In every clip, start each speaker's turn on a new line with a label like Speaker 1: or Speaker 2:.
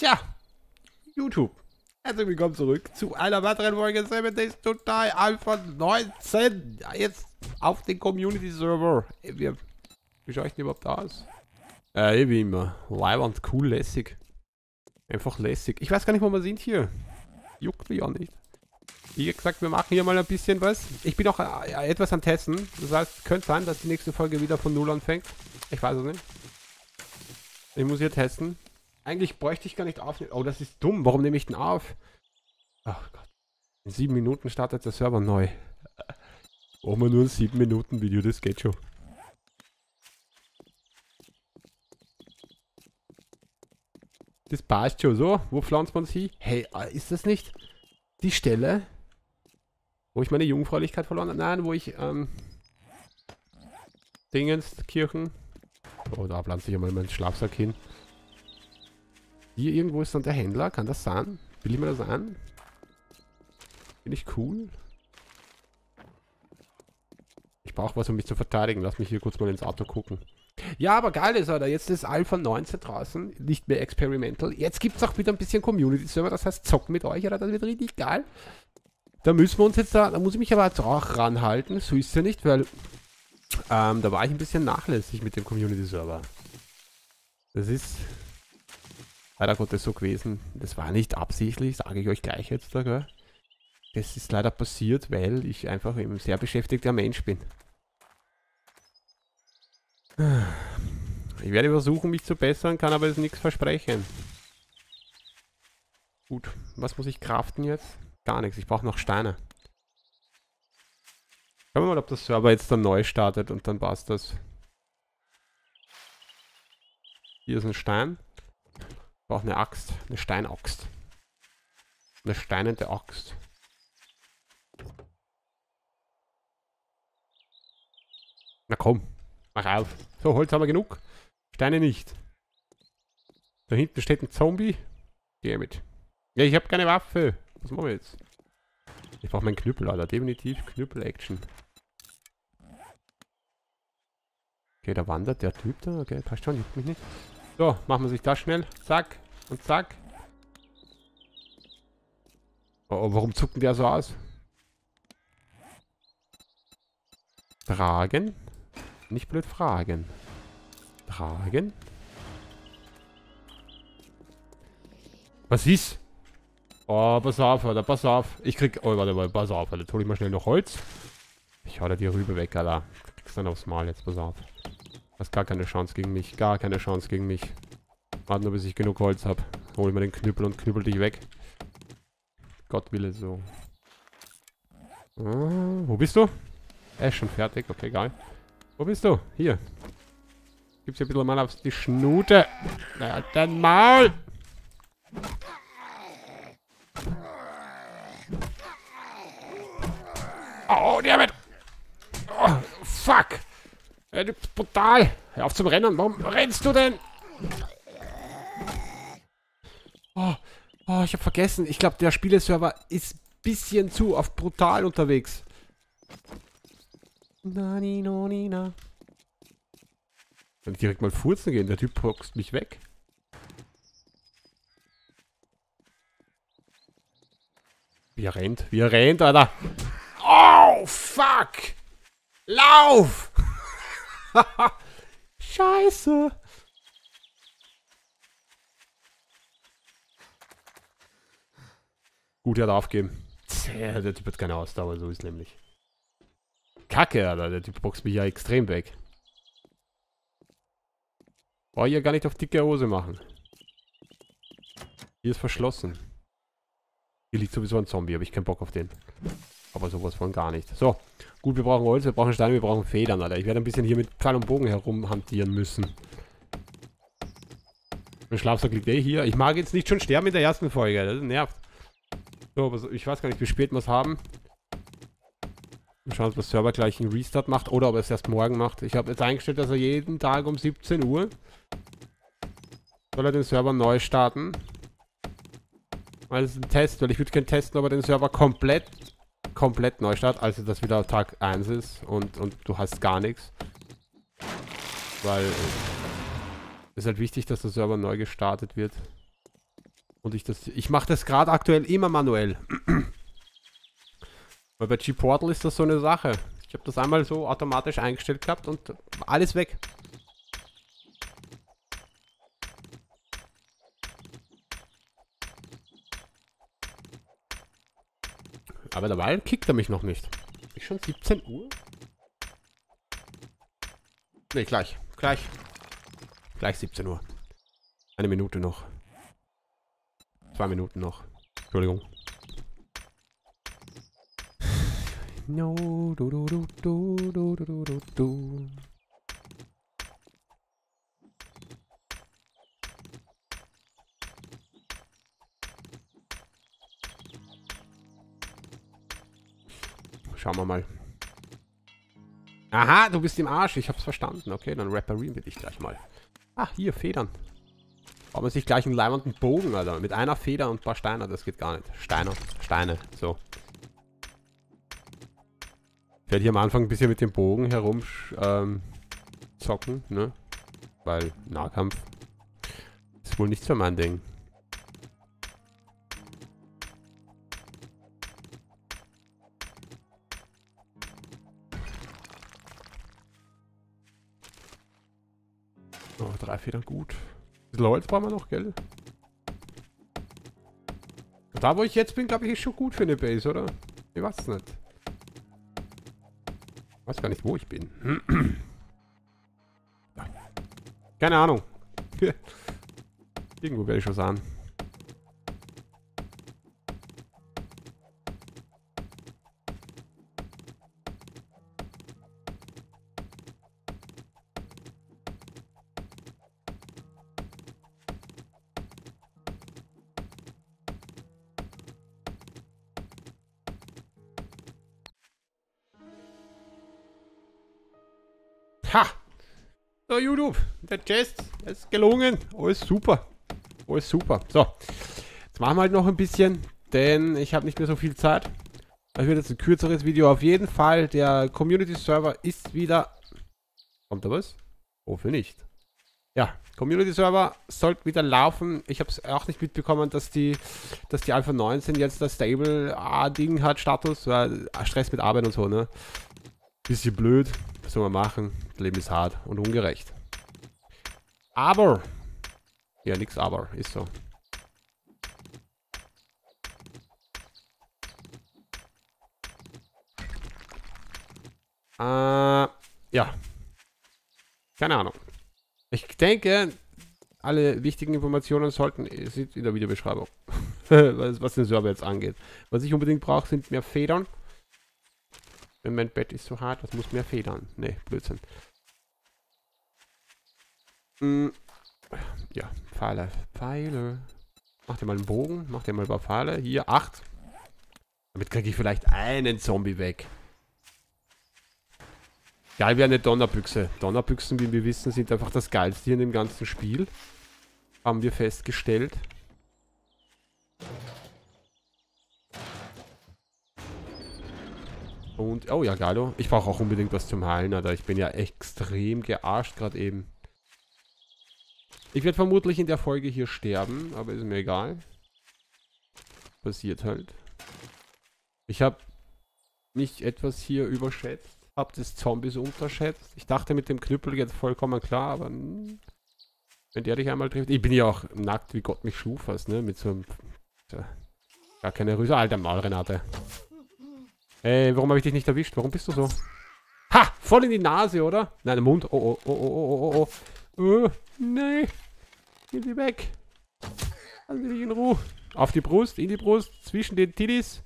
Speaker 1: Tja, YouTube. Herzlich willkommen zurück zu einer weiteren Folge 7 Days to Die Alpha 19. Jetzt auf den Community Server. Wie schaue ich denn überhaupt aus? Wie immer. Leibend, cool, lässig. Einfach lässig. Ich weiß gar nicht, wo wir sind hier. Juckt mich auch nicht. Wie gesagt, wir machen hier mal ein bisschen was. Ich bin auch etwas am Testen. Das heißt, könnte sein, dass die nächste Folge wieder von Null anfängt. Ich weiß es nicht. Ich muss hier testen. Eigentlich bräuchte ich gar nicht aufnehmen. Oh, das ist dumm. Warum nehme ich denn auf? Ach Gott. In 7 Minuten startet der Server neu. Brauchen wir nur ein 7 Minuten Video. Das geht schon. Das passt schon. So, wo pflanzt man sie? Hey, ist das nicht die Stelle, wo ich meine Jungfräulichkeit verloren habe? Nein, wo ich, Dingenskirchen. Oh, da pflanze ich einmal meinen Schlafsack hin. Hier irgendwo ist dann der Händler. Kann das sein? Will ich mir das an? Bin ich cool? Ich brauche was, um mich zu verteidigen. Lass mich hier kurz mal ins Auto gucken. Ja, aber geil ist, Alter. Jetzt ist Alpha 19 draußen. Nicht mehr experimental. Jetzt gibt es auch wieder ein bisschen Community-Server. Das heißt, zocken mit euch, Alter. Das wird richtig geil. Da müssen wir uns jetzt da muss ich mich aber jetzt auch ranhalten. So ist es ja nicht, weil da war ich ein bisschen nachlässig mit dem Community-Server. Das ist leider Gottes so gewesen. Das war nicht absichtlich, sage ich euch gleich jetzt da, gell? Das ist leider passiert, weil ich einfach ein sehr beschäftigter Mensch bin. Ich werde versuchen, mich zu bessern, kann aber jetzt nichts versprechen. Gut, was muss ich craften jetzt? Gar nichts, ich brauche noch Steine. Schauen wir mal, ob das Server jetzt dann neu startet und dann passt das. Hier ist ein Stein. Ich brauche eine Axt, eine Steinaxt. Eine steinende Axt. Na komm, mach auf. So, Holz haben wir genug. Steine nicht. Da hinten steht ein Zombie. Geh mit. Ja, ich habe keine Waffe. Was machen wir jetzt? Ich brauche meinen Knüppel, Alter. Definitiv Knüppel-Action. Okay, da wandert der Typ da. Okay, passt schon, juckt mich nicht. So, machen wir sich das schnell. Zack und zack. Oh, warum zuckt denn der so aus? Tragen? Nicht blöd fragen. Tragen? Was ist? Oh, pass auf, Alter, pass auf. Ich krieg... Oh, warte mal, pass auf, Alter. Jetzt hol ich mal schnell noch Holz. Ich hau da die Rübe weg, Alter. Du kriegst dann aufs Mal, jetzt pass auf. Du hast gar keine Chance gegen mich. Gar keine Chance gegen mich. Warte nur, bis ich genug Holz habe. Hol ich mal den Knüppel und knüppel dich weg. Gott will es so. Wo bist du? Er ist schon fertig, okay, geil. Wo bist du? Hier. Gibt's hier ein bisschen mal auf die Schnute. Na, dein Maul! Oh, der wird... Oh, fuck! Er ist brutal! Hör auf zum Rennen! Warum rennst du denn? Oh, ich hab vergessen. Ich glaube, der Spieleserver ist ein bisschen zu auf brutal unterwegs. Nani, no, nina. Kann ich direkt mal furzen gehen? Der Typ boxt mich weg. Wie er rennt, Alter. Oh, fuck! Lauf! Scheiße! Gut, er hat aufgeben. Tja, der Typ hat keine Ausdauer, so ist nämlich. Kacke, Alter, der Typ boxt mich ja extrem weg. Brauche ich ja gar nicht auf dicke Hose machen. Hier ist verschlossen. Hier liegt sowieso ein Zombie, habe ich keinen Bock auf den. Aber sowas von gar nicht. So, gut, wir brauchen Holz, wir brauchen Steine, wir brauchen Federn, Alter. Ich werde ein bisschen hier mit Pfeil und Bogen herumhantieren müssen. Mein Schlafsack liegt hier. Ich mag jetzt nicht schon sterben in der ersten Folge, das nervt. So, aber ich weiß gar nicht, wie spät wir es haben. Wir schauen, ob der Server gleich einen Restart macht oder ob er es erst morgen macht. Ich habe jetzt eingestellt, dass er jeden Tag um 17 Uhr soll er den Server neu starten. Weil es ist ein Test, weil ich würde gerne testen, ob er den Server komplett neu startet, also dass wieder Tag 1 ist und du hast gar nichts. Weil es ist halt wichtig, dass der Server neu gestartet wird. Und ich mache das gerade aktuell immer manuell. Weil bei G-Portal ist das so eine Sache. Ich habe das einmal so automatisch eingestellt gehabt und alles weg. Aber dabei kickt er mich noch nicht. Ist schon 17 Uhr? Ne, gleich. Gleich 17 Uhr. Eine Minute noch. 2 Minuten noch. Entschuldigung. No, du, du, du, du, du, du, du, du. Schauen wir mal. Aha, du bist im Arsch. Ich hab's verstanden. Okay, dann reparieren wir dich gleich mal. Ah, hier, Federn. Braucht man sich gleich einen leimenden Bogen, Alter. Mit einer Feder und ein paar Steine. Das geht gar nicht. Steine. So. Ich werde hier am Anfang ein bisschen mit dem Bogen herum zocken, ne? Weil Nahkampf ist wohl nicht so mein Ding. Oh, 3 Federn gut. Holz brauchen wir noch, gell? Da, wo ich jetzt bin, glaube ich, ist schon gut für eine Base, oder? Ich weiß es nicht. Ich weiß gar nicht, wo ich bin. Ja. Keine Ahnung. Irgendwo werde ich schon sagen. Ha! So, YouTube, der Chest ist gelungen. Alles super. Alles super. So, jetzt machen wir halt noch ein bisschen, denn ich habe nicht mehr so viel Zeit. Das wird jetzt ein kürzeres Video. Auf jeden Fall, der Community-Server ist wieder... Kommt da was? Hoffe nicht. Ja, Community-Server sollte wieder laufen. Ich habe es auch nicht mitbekommen, dass die Alpha 19 jetzt das Stable-Ding hat, Status. Stress mit Arbeit und so, ne? Bisschen blöd. Was soll man machen? Das Leben ist hart und ungerecht. Aber. Ja, nix aber. Ist so. Ja. Keine Ahnung. Ich denke, alle wichtigen Informationen sind in der Videobeschreibung. was den Server jetzt angeht. Was ich unbedingt brauche, sind mehr Federn. Wenn mein Bett ist so hart, das muss mehr Federn. Ne, Blödsinn. Ja, Pfeile. Mach dir mal einen Bogen, mach dir mal ein paar Pfeile. Hier, 8. Damit kriege ich vielleicht einen Zombie weg. Geil wie eine Donnerbüchse. Donnerbüchsen, wie wir wissen, sind einfach das Geilste hier in dem ganzen Spiel. Haben wir festgestellt. Und, oh ja, geilo. Ich brauche auch unbedingt was zum Heilen, Alter. Ich bin ja extrem gearscht gerade eben. Ich werde vermutlich in der Folge hier sterben, aber ist mir egal. Passiert halt. Ich habe mich etwas hier überschätzt. Hab das Zombies unterschätzt. Ich dachte mit dem Knüppel geht vollkommen klar, aber wenn der dich einmal trifft. Ich bin ja auch nackt, wie Gott mich schuf, fast, ne? Mit so einem... Gar keine Rüse. Alter Maul, Renate. Ey, warum habe ich dich nicht erwischt? Warum bist du so? Ha! Voll in die Nase, oder? Nein, im Mund. Oh, oh, oh, oh, oh, oh, oh. Nee. Geh sie weg. Lass mich in Ruhe. Auf die Brust, in die Brust, zwischen den Titties.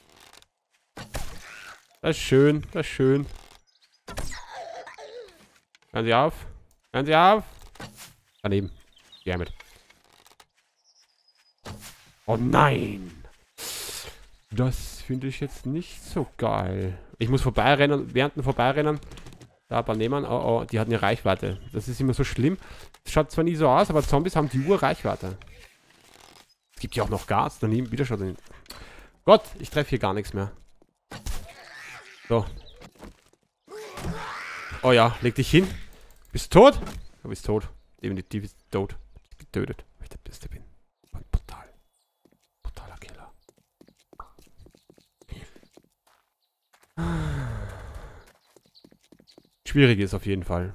Speaker 1: Das ist schön, das ist schön. Hören Sie auf. Hören Sie auf. Daneben. Geh mit. Oh nein. Das finde ich jetzt nicht so geil. Ich muss vorbeirennen, während dem Vorbeirennen. Da, ein paar nehmen. Oh, oh, die hatten eine Reichweite. Das ist immer so schlimm. Das schaut zwar nie so aus, aber Zombies haben die Reichweite. Es gibt ja auch noch Gas. Daneben wieder schon. Gott, ich treffe hier gar nichts mehr. So. Oh ja, leg dich hin. Bist du tot? Du bist tot. Definitiv ist tot. Getötet. Weil ich der Beste bin. Brutal. schwierig ist auf jeden Fall.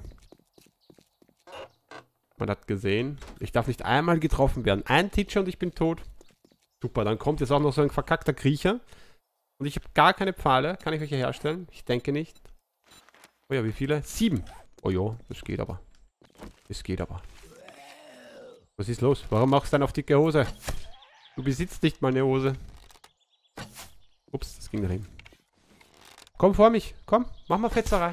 Speaker 1: Man hat gesehen. Ich darf nicht einmal getroffen werden. Ein Teacher und ich bin tot. Super, dann kommt jetzt auch noch so ein verkackter Kriecher. Und ich habe gar keine Pfeile. Kann ich welche herstellen? Ich denke nicht. Oh ja, wie viele? 7. Oh jo, das geht aber. Das geht aber. Was ist los? Warum machst du denn auf dicke Hose? Du besitzt nicht mal eine Hose. Ups, das ging dahin. Komm vor mich. Komm, mach mal Fetzerei.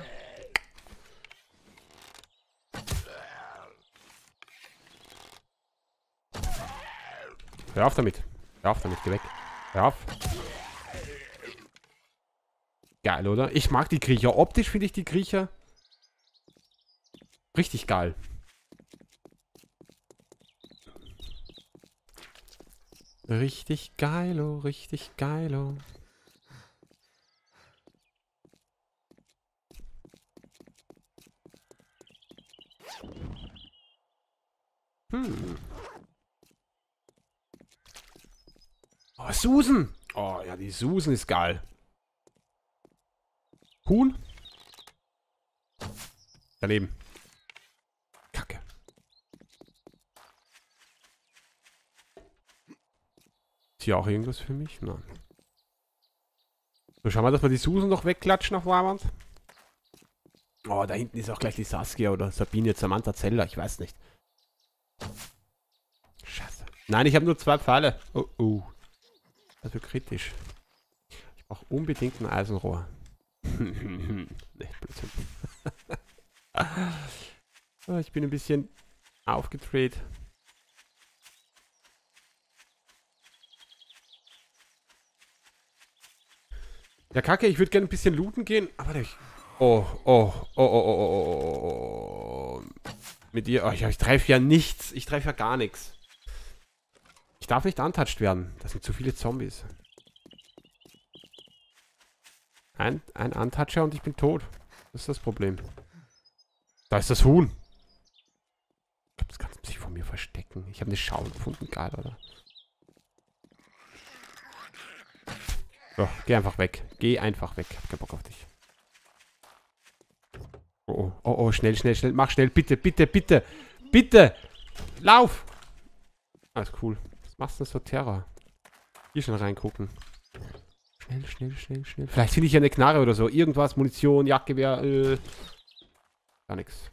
Speaker 1: Hör auf damit. Hör auf damit, geh weg. Hör auf. Geil, oder? Ich mag die Kriecher. Optisch finde ich die Kriecher richtig geil. Richtig geilo, richtig geilo. Oh, Susan. Oh, ja, die Susan ist geil. Huhn. Daneben. Kacke. Ist hier auch irgendwas für mich? Nein. So, schauen wir, dass wir die Susan noch wegklatschen auf Warwand. Oh, da hinten ist auch gleich die Saskia oder Sabine, Samantha Zeller. Ich weiß nicht. Scheiße. Nein, ich habe nur 2 Pfeile. Oh, oh. Also kritisch. Ich brauche unbedingt ein Eisenrohr. Nee, Blödsinn. Oh, ich bin ein bisschen aufgedreht. Ja, Kacke, ich würde gerne ein bisschen looten gehen, aber ich... Oh, oh, oh, oh, oh, oh, oh, oh. Mit ihr... Oh, ich treffe ja nichts. Ich treffe ja gar nichts. Ich darf nicht untouched werden. Das sind zu viele Zombies. Ein Untoucher und ich bin tot. Das ist das Problem. Da ist das Huhn. Ich glaube, das kannst du sich von mir verstecken. Ich habe eine Schau gefunden, geil, oder? So, geh einfach weg. Geh einfach weg. Ich hab keinen Bock auf dich. Oh, oh, oh, oh, schnell, schnell, schnell. Mach schnell, bitte, bitte, bitte. Bitte! Lauf! Alles cool. Was machst du so Terror? Hier schon reingucken. Schnell, schnell, schnell, schnell. Vielleicht finde ich ja eine Knarre oder so. Irgendwas, Munition, Jagdgewehr, gar nichts.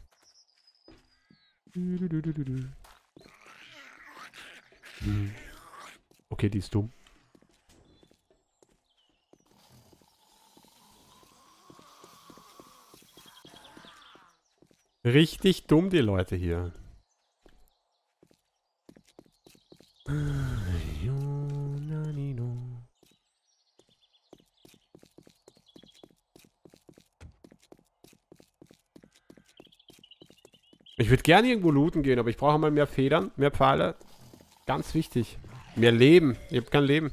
Speaker 1: Okay, die ist dumm. Richtig dumm, die Leute hier. Ich würde gerne irgendwo looten gehen, aber ich brauche mal mehr Federn, mehr Pfeile. Ganz wichtig. Mehr Leben. Ich habe kein Leben.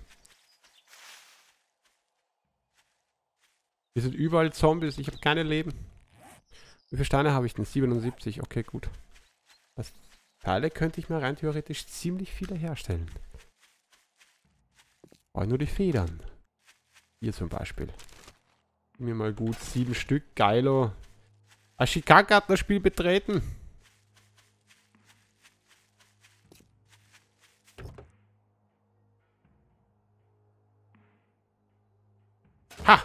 Speaker 1: Hier sind überall Zombies. Ich habe keine Leben. Wie viele Steine habe ich denn? 77. Okay, gut. Das Pfeile könnte ich mir rein theoretisch ziemlich viele herstellen. Brauche nur die Federn. Hier zum Beispiel. Mir mal gut 7 Stück. Geilo. Ashikaka hat das Spiel betreten. Ha!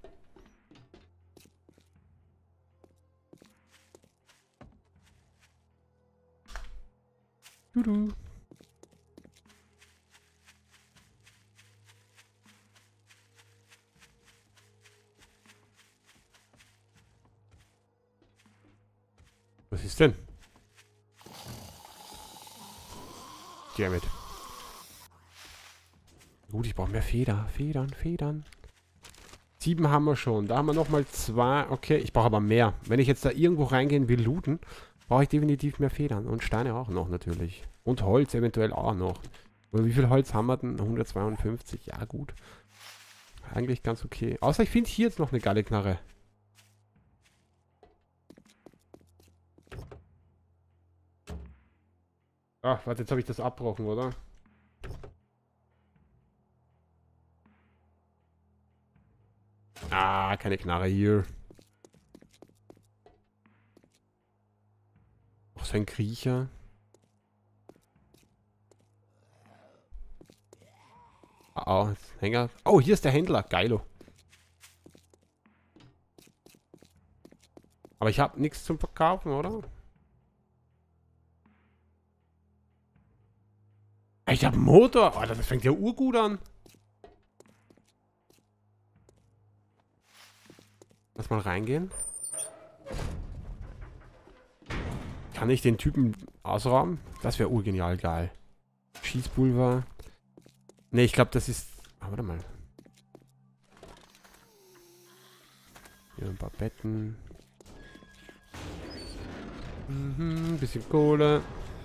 Speaker 1: Dudu. Was ist denn? Damit. Gut, ich brauche mehr Federn. 7 haben wir schon. Da haben wir nochmal 2. Okay, ich brauche aber mehr. Wenn ich jetzt da irgendwo reingehen will, looten, brauche ich definitiv mehr Federn. Und Steine auch noch natürlich. Und Holz eventuell auch noch. Und wie viel Holz haben wir denn? 152. Ja, gut. Eigentlich ganz okay. Außer ich finde hier jetzt noch eine geile Knarre. Ach, warte, jetzt habe ich das abgebrochen, oder? Ah, keine Knarre hier. so ein Kriecher. Oh, Hänger. Oh, hier ist der Händler. Geilo. Aber ich habe nichts zum Verkaufen, oder? Ich habe einen Motor. Oh, das fängt ja urgut an. Lass mal reingehen. Kann ich den Typen ausrauben? Das wäre urgenial geil. Schießpulver. Ne, ich glaube, das ist... Ah, warte mal. Hier ein paar Betten. Mhm, ein bisschen Kohle.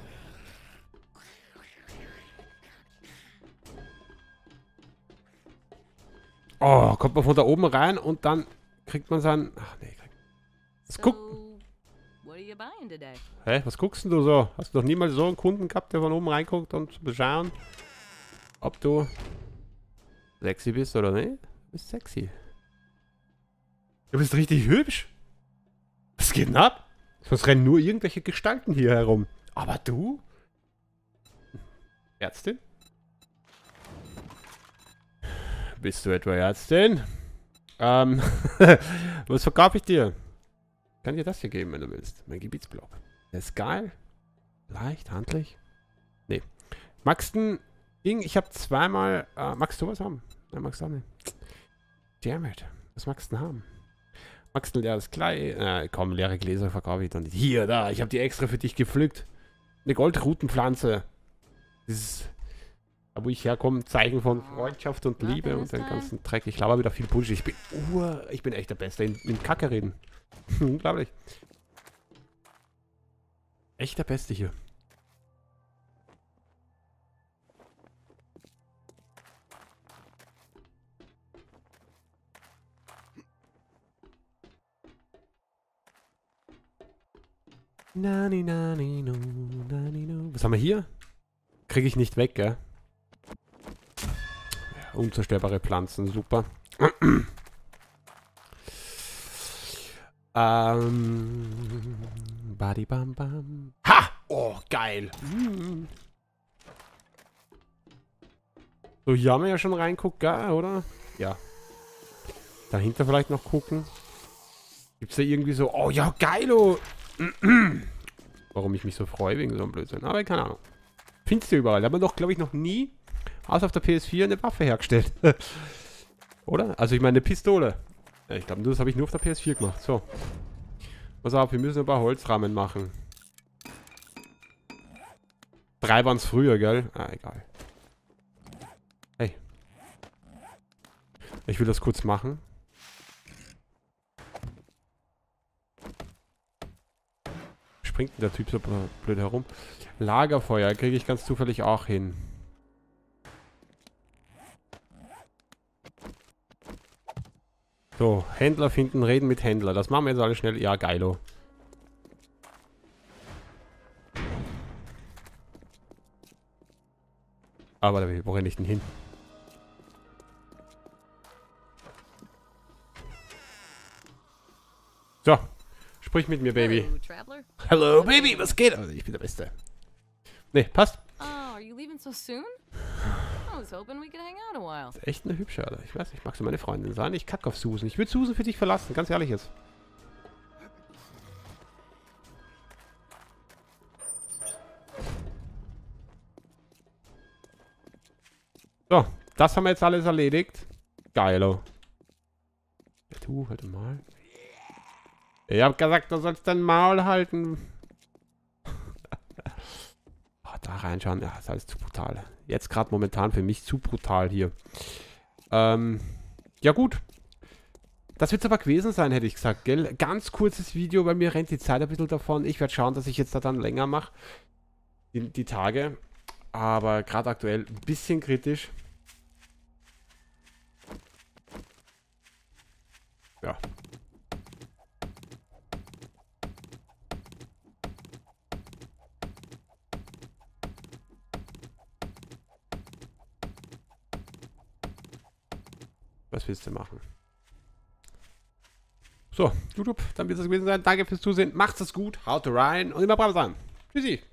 Speaker 1: Oh, kommt man von da oben rein und dann kriegt man sein... Ach nee, was Hä, was guckst denn du so? Hast du noch niemals so einen Kunden gehabt, der von oben reinguckt und beschauen, ob du sexy bist oder nicht? Du bist sexy. Du bist richtig hübsch. Was geht denn ab? Sonst rennen nur irgendwelche Gestalten hier herum. Aber du? Ärztin? Bist du etwa Ärztin? Was verkaufe ich dir? Ich kann dir das hier geben, wenn du willst. Mein Gebietsblock. Der ist geil. Leicht, handlich. Nee. Magst du ein Ding? Ich habe zweimal... magst du was haben? Nein, magst du auch nicht. Damn it. Was magst du denn haben? Magst du ein leeres Kleid? Komm, leere Gläser verkaufe ich doch nicht. Hier, da. Ich habe die extra für dich gepflückt. Eine Goldrutenpflanze. Das ist... Da wo ich herkomme, Zeichen von Freundschaft und Liebe und den ganzen Dreck. Ich laber wieder viel Bullshit. Ich bin echt der Beste in Kacke reden. Unglaublich. Echt der Beste hier. Nani, nani, no, nani, no. Was haben wir hier? Kriege ich nicht weg, gell? Unzerstörbare Pflanzen, super. Badi bam bam. Ha! Oh, geil. So, hier haben wir ja schon reinguckt, gell, oder? Ja. Dahinter vielleicht noch gucken. Gibt's da irgendwie so... Oh, ja, geilo! Warum ich mich so freue wegen so einem Blödsinn. Aber keine Ahnung. Findest du überall. Da haben wir doch, glaube ich, noch nie... Außer auf der PS4 eine Waffe hergestellt. Oder? Also ich meine eine Pistole. Ja, ich glaube, das habe ich nur auf der PS4 gemacht. So. Pass auf, wir müssen ein paar Holzrahmen machen. 3 waren es früher, gell? Ah, egal. Hey. Ich will das kurz machen. Springt denn der Typ so blöd herum? Lagerfeuer kriege ich ganz zufällig auch hin. So, Händler finden, reden mit Händler. Das machen wir jetzt alle schnell. Ja, geilo. Aber wo renne ich denn hin? So, sprich mit mir, Baby. Hello, Baby, was geht? Also, ich bin der Beste. Ne, passt.
Speaker 2: Oh, are you leaving so soon? I was hoping we could hang out a while.
Speaker 1: Das ist echt eine hübsche, Alter. Ich weiß nicht, magst du meine Freundin sein? Ich kacke auf Susan. Ich würde Susan für dich verlassen, ganz ehrlich jetzt. So, das haben wir jetzt alles erledigt. Geilo. Du, halt mal. Ich hab gesagt, du sollst dein Maul halten. Oh, da reinschauen, ja, ist alles zu brutal. Jetzt gerade momentan für mich zu brutal hier. Ja gut. Das wird es aber gewesen sein, hätte ich gesagt, gell? Ganz kurzes Video, weil mir rennt die Zeit ein bisschen davon. Ich werde schauen, dass ich jetzt da dann länger mache. Die Tage. Aber gerade aktuell ein bisschen kritisch. Ja. Was willst du machen? So, YouTube, dann wird es gewesen sein. Danke fürs Zusehen. Macht's es gut, haut rein und immer brav sein. Tschüssi.